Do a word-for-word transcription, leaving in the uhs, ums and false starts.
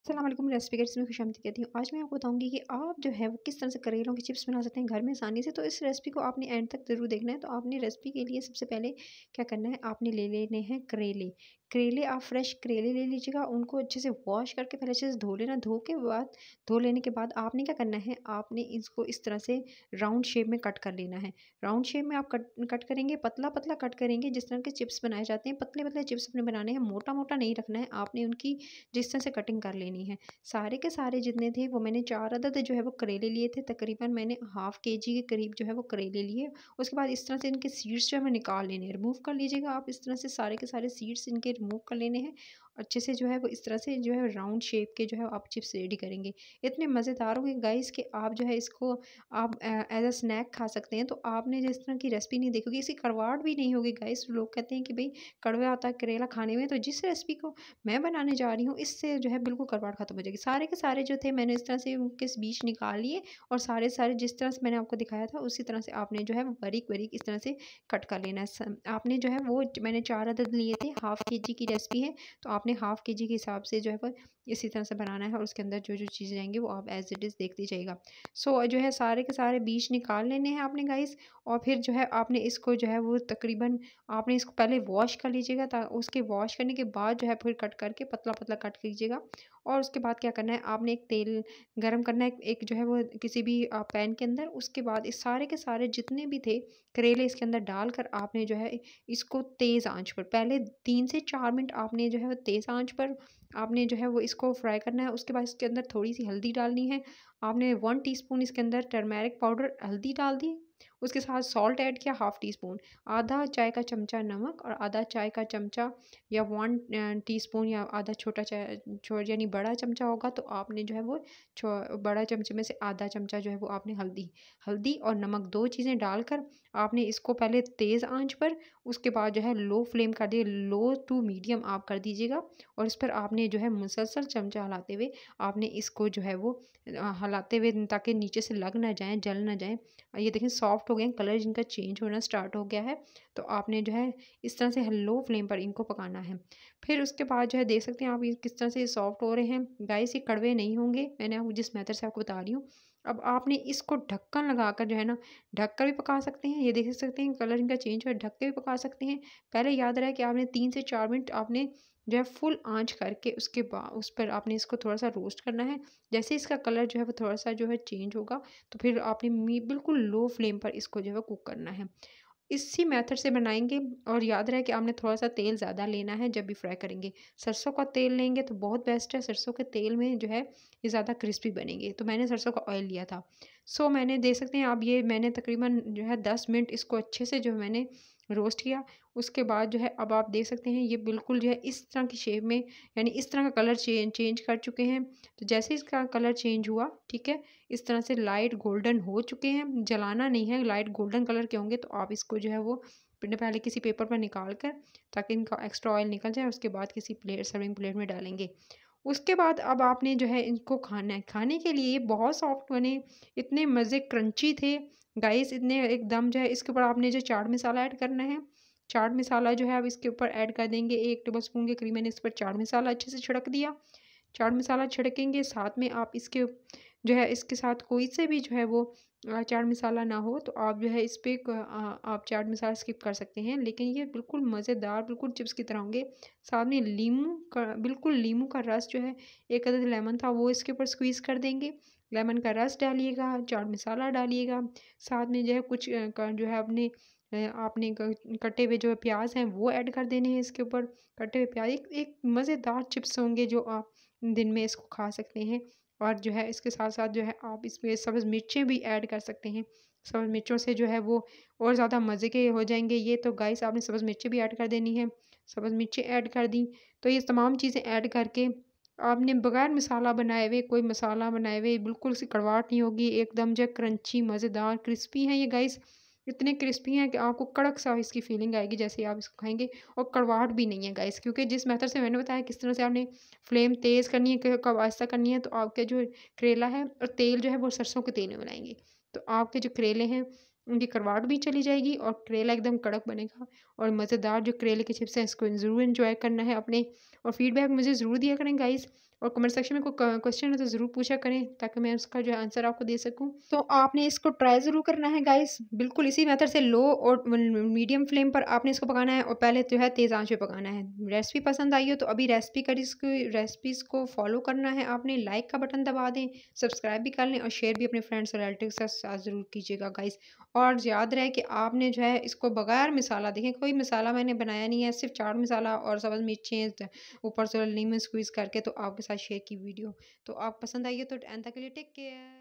अस्सलाम वालेकुम recipe guides में खुशामदीद कहती हूँ। आज मैं आपको बताऊंगी कि आप जो है वो किस तरह से करेलों की चिप्स बना सकते हैं घर में आसानी से। तो इस रेसिपी को आपने एंड तक ज़रूर देखना है। तो आपने रेसिपी के लिए सबसे पहले क्या करना है, आपने ले लेने हैं करेले। करेले आप फ्रेश करेले ले लीजिएगा, उनको अच्छे से वॉश करके पहले अच्छे से धो लेना। धो के बाद धो लेने के बाद आपने क्या करना है, आपने इसको इस तरह से राउंड शेप में कट कर लेना है। राउंड शेप में आप कट कट करेंगे, पतला पतला कट करेंगे, जिस तरह के चिप्स बनाए जाते हैं पतले पतले चिप्स अपने बनाने हैं। मोटा मोटा नहीं रखना है, आपने उनकी जिस तरह से कटिंग कर लेनी है। सारे के सारे जितने थे वो मैंने चार अदद जो है वो करेले लिए थे। तकरीबन मैंने हाफ़ केजी के करीब जो है वो करेले लिए। उसके बाद इस तरह से इनके सीड्स जो है वो निकाल लेने हैं, रिमूव कर लीजिएगा आप। इस तरह से सारे के सारे सीड्स इनके रिमूव कर लेने हैं। अच्छे से जो है वो इस तरह से जो है राउंड शेप के जो है आप चिप्स रेडी करेंगे। इतने मज़ेदार होंगे गाइस कि आप जो है इसको आप एज अ स्नैक खा सकते हैं। तो आपने जिस तरह की रेसिपी नहीं देखी होगी, इसकी कड़वाहट भी नहीं होगी गाइस। लोग कहते हैं कि भाई कड़वा आता है करेला खाने में, तो जिस रेसिपी को मैं बनाने जा रही हूँ इससे जो है बिल्कुल कड़वाहट खत्म हो जाएगी। सारे के सारे जो थे मैंने इस तरह से उनके बीच निकाल लिए, और सारे सारे जिस तरह से मैंने आपको दिखाया था उसी तरह से आपने जो है वो बारीक बारीक इस तरह से कट कर लेना है। स- आपने जो है वो मैंने चार अदद लिए थे, हाफ़ के जी की रेसिपी है, तो आपने हाफ़ के जी के हिसाब से जो है वो इसी तरह से बनाना है। और उसके अंदर जो जो चीज़ें जाएंगी वो आप एज इट इज़ देखती जाइएगा। सो जो है सारे के सारे बीज निकाल लेने हैं आपने गाइस। और फिर जो है आपने इसको जो है वो तकरीबन आपने इसको पहले वॉश कर लीजिएगा, ता उसके वॉश करने के बाद जो है फिर कट करके पतला पतला कट कीजिएगा। और उसके बाद क्या करना है, आपने एक तेल गरम करना है, एक जो है वो किसी भी अ, पैन के अंदर। उसके बाद इस सारे के सारे जितने भी थे करेले इसके अंदर डालकर आपने जो है इसको तेज़ आंच पर पहले तीन से चार मिनट आपने जो है वो तेज़ आंच पर आपने जो है वो इसको फ्राई करना है। उसके बाद इसके अंदर थोड़ी सी हल्दी डालनी है। आपने वन टीस्पून इसके अंदर टर्मेरिक पाउडर हल्दी डाल दी। उसके साथ सॉल्ट ऐड किया हाफ़ टी स्पून, आधा चाय का चमचा नमक, और आधा चाय का चमचा या वन टीस्पून या आधा छोटा चाय छो यानी बड़ा चमचा होगा तो आपने जो है वो छो बड़ा चमचे में से आधा चमचा जो है वो आपने हल्दी हल्दी और नमक दो चीज़ें डालकर आपने इसको पहले तेज़ आंच पर, उसके बाद जो है लो फ्लेम कर दिए, लो टू मीडियम आप कर दीजिएगा। और इस पर आपने जो है मुसलसल चमचा हिलाते हुए आपने इसको जो है वो अ, हिलाते हुए ताकि नीचे से लग ना जाए, जल ना जाए। ये देखें सॉफ्ट हो गए हैं, कलर जिनका चेंज होना स्टार्ट हो गया है। तो आपने जो है इस तरह से लो फ्लेम पर इनको पकाना है। फिर उसके बाद जो है देख सकते हैं आप ये किस तरह से सॉफ्ट हो रहे हैं गाइस। ये कड़वे नहीं होंगे, मैंने आपको जिस मेथड से आपको बता रही हूँ। अब आपने इसको ढक्कन लगाकर जो है ना ढक कर भी पका सकते हैं। ये देख सकते हैं कलर इनका चेंज हुआ है, ढक के भी पका सकते हैं। पहले याद रहे कि आपने तीन से चार मिनट आपने जो है फुल आंच करके उसके बाद उस पर आपने इसको थोड़ा सा रोस्ट करना है। जैसे इसका कलर जो है वो थोड़ा सा जो है चेंज होगा तो फिर आपने मी बिल्कुल लो फ्लेम पर इसको जो है कुक करना है। इसी मेथड से बनाएँगे। और याद रहे कि आपने थोड़ा-सा तेल ज़्यादा लेना है जब भी फ्राई करेंगे। सरसों का तेल लेंगे तो बहुत बेस्ट है, सरसों के तेल में जो है ये ज़्यादा क्रिस्पी बनेंगे। तो मैंने सरसों का ऑयल लिया था। सो मैंने देख सकते हैं आप ये मैंने तकरीबन जो है दस मिनट इसको अच्छे से जो है मैंने रोस्ट किया। उसके बाद जो है अब आप देख सकते हैं ये बिल्कुल जो है इस तरह की शेप में, यानी इस तरह का कलर चेंज चेंज कर चुके हैं। तो जैसे इसका कलर चेंज हुआ, ठीक है, इस तरह से लाइट गोल्डन हो चुके हैं, जलाना नहीं है, लाइट गोल्डन कलर के होंगे तो आप इसको जो है वो पहले पहले किसी पेपर पर निकाल कर ताकि इनका एक्स्ट्रा ऑयल निकल जाए, उसके बाद किसी प्लेट सर्विंग प्लेट में डालेंगे। उसके बाद अब आपने जो है इनको खाना है। खाने के लिए ये बहुत सॉफ्ट बने, इतने मज़े क्रंची थे गाइस, इतने एकदम जो है। इसके ऊपर आपने जो चाट मसाला ऐड करना है, चाट मसाला जो है अब इसके ऊपर ऐड कर देंगे। एक टेबल स्पून के करीब मैंने इस पर चाट मसाला अच्छे से छिड़क दिया। चाट मसाला छिड़केंगे, साथ में आप इसके जो है इसके साथ कोई से भी जो है वो अ, चाट मसाला ना हो तो आप जो है इस पे क अ, आप चाट मसाला स्किप कर सकते हैं। लेकिन ये बिल्कुल मज़ेदार बिल्कुल चिप्स की तरह होंगे। साथ में लीमू का बिल्कुल लीमू का रस जो है, एक अदद लेमन था वो इसके ऊपर स्क्वीज़ कर देंगे। लेमन का रस डालिएगा, चाट मसाला डालिएगा, साथ में जो है कुछ अ, क जो है अपने अ, आपने क कटे हुए जो प्याज़ हैं वो ऐड कर देने हैं इसके ऊपर। कटे हुए प्याज़ एक एक मज़ेदार चिप्स होंगे जो आप दिन में इसको खा सकते हैं। और जो है इसके साथ-साथ जो है आप इसमें सब्ज़ मिर्चें भी ऐड कर सकते हैं। सब्ज़ मिर्चों से जो है वो और ज़्यादा मज़े के हो जाएँगे ये। तो गाइस आपने सब्ज़ मिर्चें भी ऐड कर देनी है। सब्ज़ मिर्चें ऐड कर दी, तो ये तमाम चीज़ें ऐड करके आपने बगैर मसाला बनाए हुए, कोई मसाला बनाए हुए बिल्कुल सी कड़वाहट नहीं होगी, एकदम जो है क्रंची मज़ेदार क्रिस्पी हैं ये गाइस। इतने क्रिस्पी हैं कि आपको कड़क सा इसकी फीलिंग आएगी जैसे ही आप इसको खाएँगे। और कड़वाहट भी नहीं है गाइस, क्योंकि जिस मेथड से मैंने बताया किस तरह से आपने फ्लेम तेज़ करनी है, क कब आहिस्ता करनी है, तो आपके जो करेला है और तेल जो है वो सरसों के तेल में बनाएँगे। तो आपके जो करेले हैं उनकी कड़वाहट भी चली जाएगी और करेला एकदम कड़क बनेगा। और मज़ेदार जो करेले के चिप्स हैं इसको ज़रूर एन्जॉय करना है अपने। और फीडबैक मुझे ज़रूर दिया करें गाइस। और कमेंट सेक्शन में कोई क्वेश्चन है तो ज़रूर पूछा करें ताकि मैं उसका जो है आंसर आपको दे सकूं। तो आपने इसको ट्राई ज़रूर करना है गाइस, बिल्कुल इसी मेथड से लो और मीडियम फ्लेम पर आपने इसको पकाना है और पहले जो है तेज़ आंच पे पकाना है। रेसिपी पसंद आई हो तो अभी रेसिपी कर इसकी रेसिपीज़ को फॉलो करना है आपने, लाइक का बटन दबा दें, सब्सक्राइब भी कर लें और शेयर भी अपने फ्रेंड्स और रिलेटिव के साथ ज़रूर कीजिएगा गाइस। और याद रहे कि आपने जो है इसको बगैर मसाला, देखें कोई मसाला मैंने बनाया नहीं है, सिर्फ चाट मसाला और सब्ज़ मिर्चें ऊपर से नींबू स्क्वीज़ करके तो आपके साथ शेयर की वीडियो। तो आप पसंद आई है तो एंड तक के लिए टेक केयर।